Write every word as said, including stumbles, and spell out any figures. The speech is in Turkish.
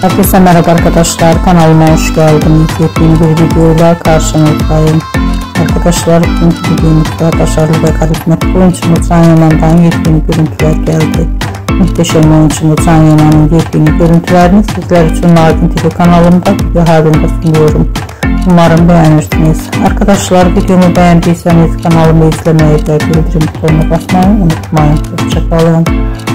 Herkese merhaba arkadaşlar, kanalıma hoş geldiniz. Yepyeni bir videoyla karşınızdayım. Arkadaşlar, bugünkü videomuzda başarılı ve karizmatik oyuncumuz Can Yaman'dan yepyeni görüntüler geldi. Muhteşem oyuncumuz Can Yaman'ın yepyeni görüntülerini sizler için Nardin T V kanalımda video halinde sunuyorum. Umarım beğenirsiniz. Arkadaşlar, videomu beğendiyseniz kanalımı izlemeyi ve bildirim butonuna basmayı unutmayın. Hoşça kalın.